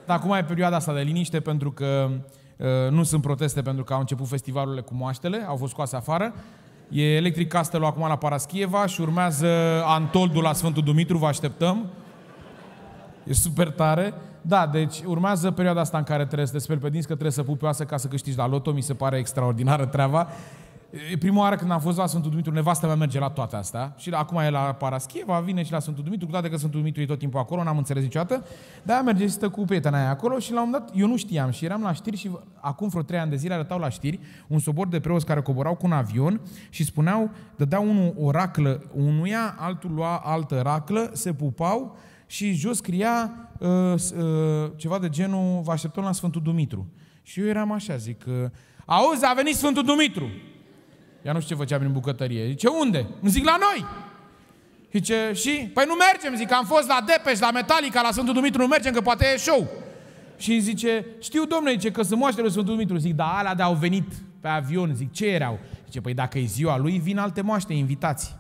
Dar acum e perioada asta de liniște pentru că nu sunt proteste pentru că au început festivalurile cu moaștele, au fost scoase afară. E Electric Castle acum la Paraschieva și urmează Antoldul la Sfântul Dumitru, vă așteptăm. E super tare. Da, deci urmează perioada asta în care trebuie să te speli pe dinți, că trebuie să pupi oasă ca să câștigi la loto. Mi se pare extraordinară treaba. E prima oară când am fost la Sfântul Dumitru, nevastă mea merge la toate astea. Și acum e la Paraschieva, vine și la Sfântul Dumitru, cu toate că Sfântul Dumitru e tot timpul acolo, n-am înțeles niciodată. Dar merge și stă cu prietena aia acolo și la un moment dat, eu nu știam și eram la știri și acum vreo 3 ani de zile arătau la știri un sobor de preoți care coborau cu un avion și spuneau, dădeau unul o raclă unuia, altul lua altă raclă, se pupau și jos scria ceva de genul, vă așteptăm la Sfântul Dumitru. Și eu eram așa, zic, auzi, a venit Sfântul Dumitru! Ea nu știu ce făcea prin bucătărie. Zice, unde? Nu zic, la noi! Zice, și? Păi nu mergem, zic, am fost la Depeș, la Metallica, la Sfântul Dumitru, nu mergem, că poate e show. Și zice, știu, domnule, zice, că sunt moaștele Sfântul Dumitru. Zic, da, alea de-au venit pe avion. Zic, ce erau? Zice, păi dacă e ziua lui, vin alte moaște, invitații.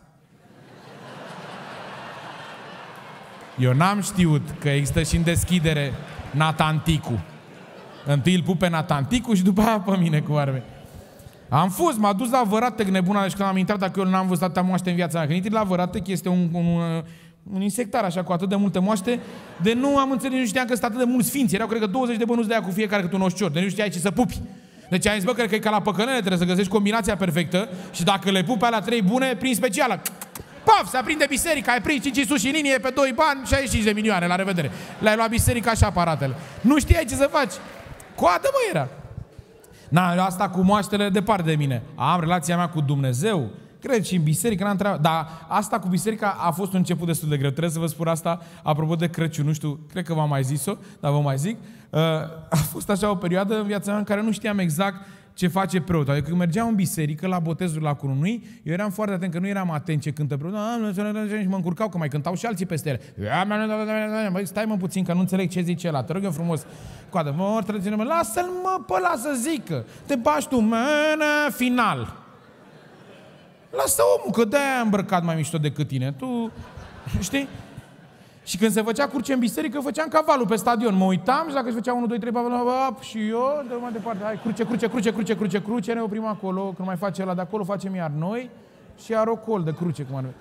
Eu n-am știut că există și în deschidere Natanticu. Întâi îl pup pe Natanticu și după aia pe mine cu arme. Am fost, m-a dus la Văratec nebuna, deci când am intrat, dacă eu n-am văzut atâtea moaște în viața mea. Când intri la Văratec, este un insectar așa, cu atât de multe moaște, de nu am înțeles, nu știam că sunt atât de mulți sfinți. Erau, cred că 20 de bănuți de aia cu fiecare câte un oșcior, de nu știai ce să pupi. Deci am zis, bă, cred că e ca la păcănele, trebuie să găsești combinația perfectă și dacă le pupi alea 3 bune, prin specială. Paf, se aprinde biserica, ai prins 5 sus și în linie pe 2 bani, 65 de milioane, la revedere. Le-ai luat biserica și aparatele. Nu știai ce să faci. Coadă, mă, era. Na, asta cu moaștele departe de mine. Am relația mea cu Dumnezeu, cred și în biserică, n-am treabă. Dar asta cu biserica a fost un început destul de greu. Trebuie să vă spun asta, apropo de Crăciun, nu știu, cred că v-am mai zis-o, dar vă mai zic. A fost așa o perioadă în viața mea în care nu știam exact ce face preotul. Adică când mergeam în biserică, la botezul la cununii, eu eram foarte atent, că nu eram atent ce cântă preotul, și mă încurcau, că mai cântau și alții peste ele. Băi, stai mă puțin, că nu înțeleg ce zice ăla, te rog eu frumos. Coadă, lasă-l mă pe ăla să zică, te bași tu, final. Lasă omul, că de-aia am îmbrăcat mai mișto decât tine, tu, știi? Și când se făcea cruce în biserică, făceam cavalul pe stadion. Mă uitam și dacă se făcea 1, 2, 3, 4, și eu, de mai departe, hai, cruce, ne oprim acolo, când mai face ăla de acolo, facem iar noi și iar o col de cruce, cum ar fi.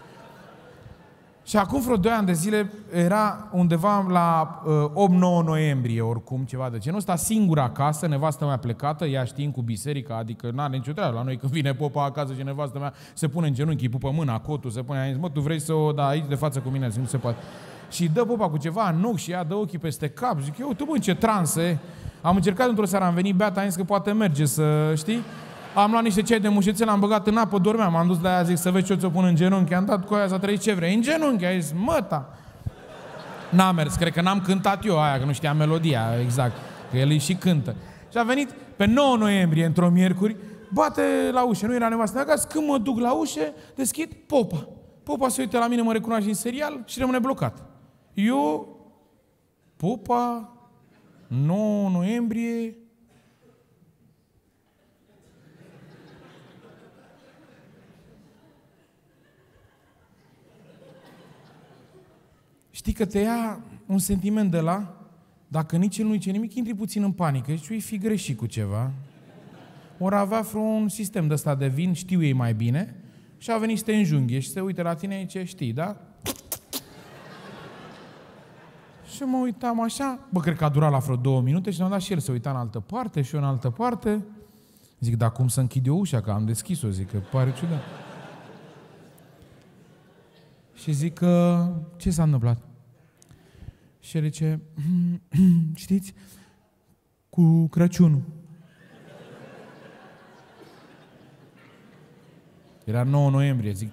Și acum vreo 2 ani de zile era undeva la 8-9 noiembrie, oricum, ceva de genul ăsta, singură acasă, nevastă mea plecată, ea știind cu biserica, adică n-are nicio treabă. La noi când vine popa acasă și nevastă mea se pune în genunchi, îi pupă mâna, cotul, se pune, zis, mă, tu vrei să o dai aici de față cu mine, zic, nu se poate. Și dă popa cu ceva în ochi și ea dă ochii peste cap. Zic, eu, tu bă, în ce transe. Am încercat într-o seară, am venit beat, am zis că poate merge să, știi? Am luat niște ceai de mușețel, am băgat în apă, dormeam. M-am dus la ea, zic, să vezi ce o ți-o pun în genunchi. Am dat cu aia să trăi ce vrei. În genunchi, a zis, măta. N-a mers, cred că n-am cântat eu aia, că nu știam melodia, exact. Că el îi și cântă. Și a venit pe 9 noiembrie, într-o miercuri, bate la ușă, nu era nevastă mea acasă, când mă duc la ușă, deschid popa. Popa se uită la mine, mă recunoaște în serial și rămâne blocat. Eu, popa, 9 noiembrie, știi că te ia un sentiment de la, dacă nici el nu zice nimic, intri puțin în panică, zici, fi greșit cu ceva. Ori avea un sistem de ăsta de vin, știu ei mai bine, și a venit să te înjunghe și se uită la tine, zice, știi, da? Și mă uitam așa, bă, cred că a durat la vreo 2 minute și ne-am dat și el să uita în altă parte și eu în altă parte. Zic, dar cum să închid eu ușa, că am deschis-o, zic, că pare ciudat. Și zic, ce s-a întâmplat? Și el zice, știți, cu Crăciunul. Era 9 noiembrie, zic,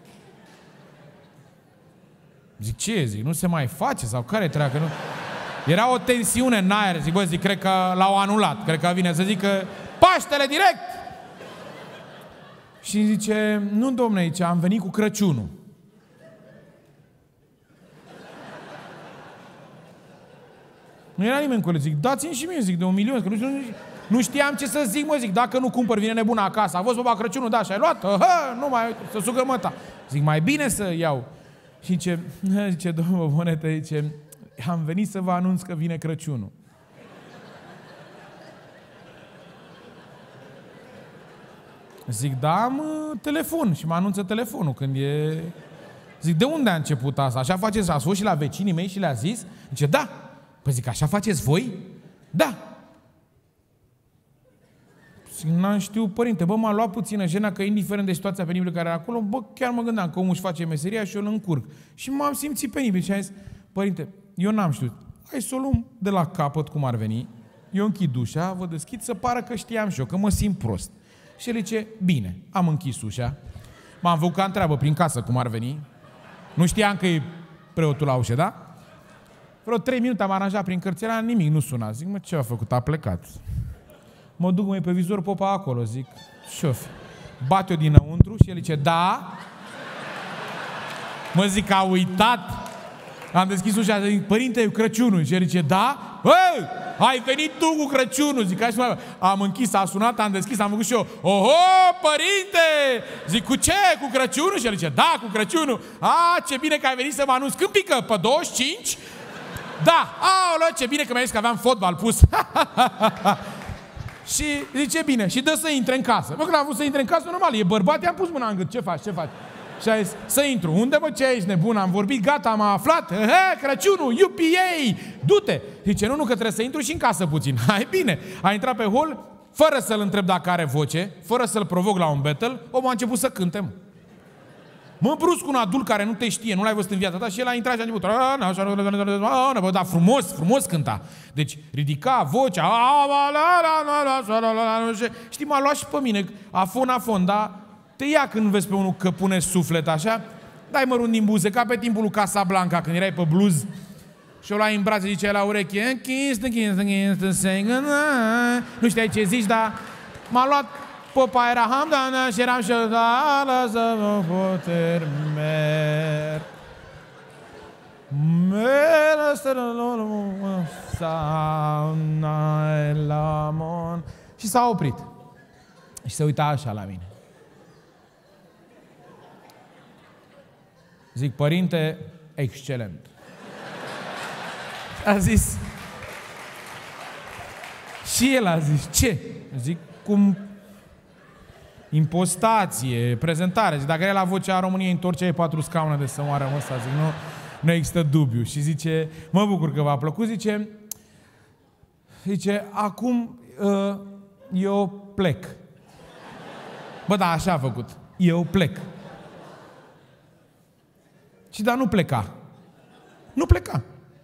ce? Zic, nu se mai face? Sau care treacă? Nu? Era o tensiune în aer. Zic, bă, zic, cred că l-au anulat. Cred că vine să zică Paștele direct! Și zice, nu, domne, zice, am venit cu Crăciunul. Nu era nimeni cu el. Zic, dați-mi și mie, zic, de 1.000.000, că nu știam ce să zic, mă, zic, dacă nu cumpăr, vine nebuna acasă. A fost popa Crăciunul, da, și-ai luat? Nu mai, să sugă măta. Zic, mai bine să iau. Și zice, domnul Bonete, zice, am venit să vă anunț că vine Crăciunul. Zic, da, am telefon și mă anunță telefonul când e... Zic, de unde a început asta? Așa faceți? Ați fost și la vecinii mei și le-a zis? Zice, da. Păi zic, așa faceți voi? Da. Zic, n-am știut, părinte, bă, m-a luat puțină jena că indiferent de situația penibilă care era acolo, bă, chiar mă gândeam că omul își face meseria și eu îl încurc. Și m-am simțit penibil și am zis, părinte, eu n-am știut. Hai să o luăm de la capăt cum ar veni. Eu închid ușa, vă deschid, să pară că știam și eu, că mă simt prost. Și el zice, bine, am închis ușa. M-am făcut ca întreabă prin casă cum ar veni. Nu știam că e preotul la ușă, da? Vreo 3 minute am aranjat prin cărțela, nimic, nu suna. Zic, mă, ce a făcut? A plecat. Mă duc, măi, pe vizor, popa acolo, zic, ce-o fi? Bat eu dinăuntru și el zice, da? Mă, zic, a uitat. Am deschis ușa, zic, părinte, e Crăciunul. Și el zice, da? Băi, ai venit tu cu Crăciunul. Zic, hai și mai... Am închis, a sunat, am deschis, am făcut și eu, oho, părinte! Zic, cu ce? Cu Crăciunul? Și el zice, da, cu Crăciunul. A, ce bine că ai venit să mă anunți. Când pică? Pe 25? Da. Aoleu, ce bine că mi-ai zis că aveam fotbal pus. Și zice, bine, și dă să intre în casă. Bă, când am vrut să intre în casă, normal, e bărbat, i-am pus mâna în gât. Ce faci, ce faci? Și a zis, să intru. Unde, mă, ce ești nebun? Am vorbit, gata, am aflat. Crăciunul, UPA, du-te. Zice, nu, că trebuie să intru și în casă puțin. Hai, bine. A intrat pe hol, fără să-l întreb dacă are voce, fără să-l provoc la un battle, omul a început să cânte, mă. Mă, brusc un adult care nu te știe, nu l-ai văzut în viața ta și el a intrat și a început. Da, frumos, frumos cânta. Deci ridica vocea. Știi, m-a luat și pe mine, afon, dar te ia când vezi pe unul că pune suflet așa, dai mărul din buze, ca pe timpul lui Casablanca, când erai pe blues și o luai în brațe, zicea la ureche, nu știai ce zici, dar m-a luat popa, era hamdana și eram și eu, să mă puter și s-a oprit. Și se uita așa la mine. Zic, părinte, excelent. A zis. Și el a zis, ce? Zic, cum... Impostație, prezentare. Zic, dacă era la Vocea României, întorceai 4 scaune de să moară ăsta. Zic, nu există dubiu. Și zice, mă bucur că v-a plăcut. Zice, acum eu plec. Bă, da, așa a făcut. Eu plec. Și dar nu pleca. Nu pleca.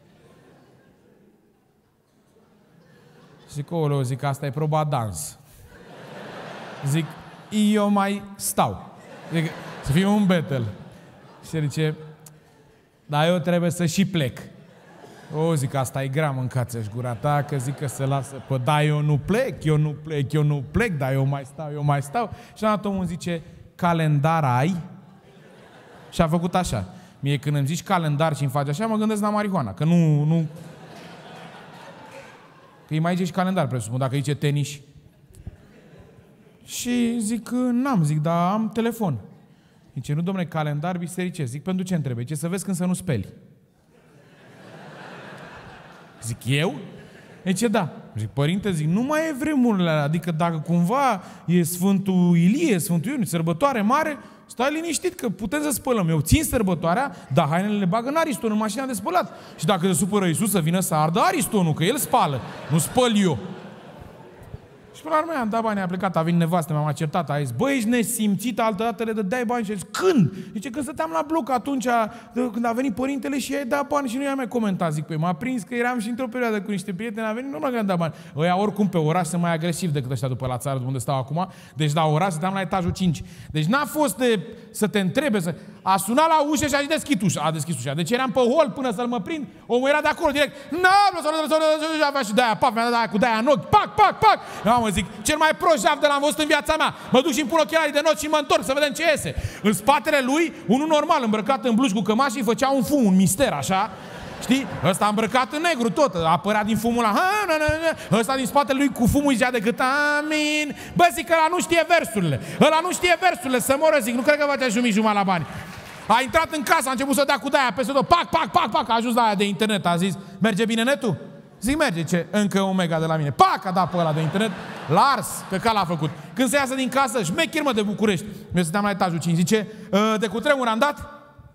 Zic, oleu, zic, asta e proba dans. Zic, eu mai stau. Zic, să fim un battle. Și zice, dar eu trebuie să și plec. O, zic, asta e grea, mâncați-și gura ta, că zic că se lasă. Păi, da, eu nu plec, dar eu mai stau. Și la omul zice, calendar ai? Și a făcut așa. Mie când îmi zici calendar și îmi faci așa, mă gândesc la marihuana. Că nu... Că îi mai zici calendar, presupun, dacă zice tenis. Și zic, n-am, zic, dar am telefon. Zice, nu, dom'le, calendar bisericesc. Zic, pentru ce întrebe? Ce să vezi când să nu speli? Zic, eu? Zice, da. Zic, părinte, zic, nu mai e vremurile alea. Adică dacă cumva e Sfântul Ilie, Sfântul Iunie, sărbătoare mare, stai liniștit că putem să spălăm. Eu țin sărbătoarea, dar hainele le bag în ariston, în mașina de spălat. Și dacă se supără Iisus să vină să ardă aristonul, că el spală, nu spăl eu. Și până la urmă am dat bani, a plecat, a venit nevastă, m-am certat, a zis, băi, ești nesimțit, altădată le dădeai bani și a zis, când? Zice, când stăteam la bloc atunci, când a venit părintele și i-ai dat bani și nu i-am mai comentat, zic, păi m-a prins că eram și într-o perioadă cu niște prieteni, a venit, nu m-am dat bani. Ăia oricum pe oraș sunt mai agresiv decât ăștia după la țară, unde stau acum, deci la oraș stăteam la etajul 5. Deci n-a fost să te întrebe, a sunat la ușă și a zis, a deschis ușa. Deci eram pe hol până să-l mă prind, omul era de acolo direct, și de-aia, paf, mi-a dat aia cu de-aia în ochi, pac. Mă, zic, cel mai prost jaf de l-am văzut în viața mea. Mă duc și îmi pun ochelarii de not și mă întorc să vedem ce iese. În spatele lui, unul normal, îmbrăcat în blugi cu cămașă și făcea un fum, un mister, așa. Știi? Ăsta îmbrăcat în negru tot, apărea din fumul ăla. Ăsta din spatele lui cu fumul zicea decât amin. Bă, zic că ăla nu știe versurile. Să moră, zic, nu cred că va te jumătate la bani. A intrat în casă, a început să dea cu de-aia peste tot, pac, a ajuns la aia de internet, a zis, merge bine netul? Zic, merge, ce? Încă un mega de la mine. Pac, a dat pe ăla de internet, l-a ars, că ca l-a făcut. Când se iasă din casă, șmecher, mă, de București. Eu stăteam la etajul 5, zice, de cutremur am dat?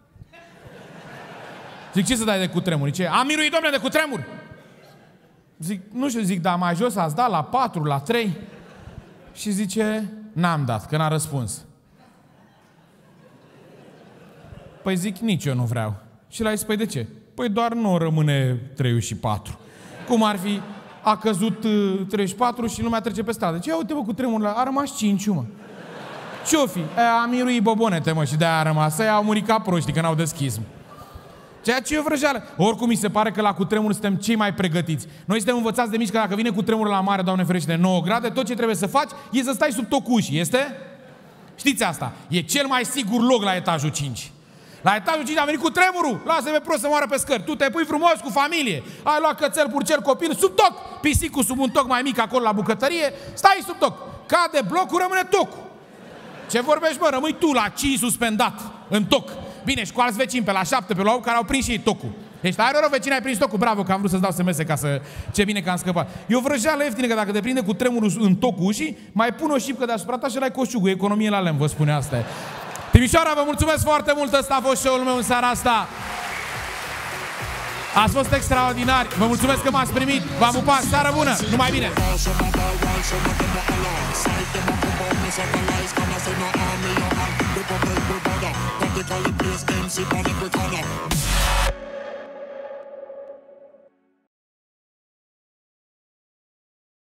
Zic, ce să dai de cutremur? Zice, am miruit, domnule, de cutremur. Zic, nu știu, zic, dar mai jos ați dat la 4, la 3? Și zice, n-am dat, că n-a răspuns. Păi zic, nici eu nu vreau. Și l-a zis, păi de ce? Păi doar nu rămâne 3 și 4. Cum ar fi, a căzut 34 și lumea trece pe stradă. Deci, ia uite, bă, cu tremurul, a rămas 5, mă. Ce-o fi? A miruit bobonete, mă, și de-aia a rămas. Aia au murit ca proștii, că n-au deschis, mă. Ceea ce e o vrăjeală. Oricum, mi se pare că la cutremur suntem cei mai pregătiți. Noi suntem învățați de mici că dacă vine cutremurul la mare, Doamne ferește, de 9 grade, tot ce trebuie să faci e să stai sub tocul ușii. Este? Știți asta? E cel mai sigur loc la etajul 5. La etajul 5 a venit cu tremurul. Lasă-me prost să moară pe scări. Tu te pui frumos cu familie. Ai luat cățel, purcel, copil, sub toc. Pisicul sub un toc mai mic acolo la bucătărie. Stai sub toc. Cade blocul, rămâne tocul. Ce vorbești, mă? Rămâi tu la 5 suspendat în toc. Bine, și cu alți vecini pe la 7, pe la 8, care au prins și ei tocul. Ești are rău, vecini, ai prins tocul. Bravo, că am vrut să-ți dau SMS ca să... Ce bine că am scăpat. E o vrăjeală ieftină, că dacă te prinde cu tremurul în tocul ușii, mai pun o șipcă deasupra ta și l-ai coșugul. Economie la lemn, vă spune asta. Timișoara, vă mulțumesc foarte mult. Ăsta a fost show-ul meu în seara asta. Ați fost extraordinari. Vă mulțumesc că m-ați primit. V-am pupat. Seară bună. Numai bine. Call it place MC on every corner.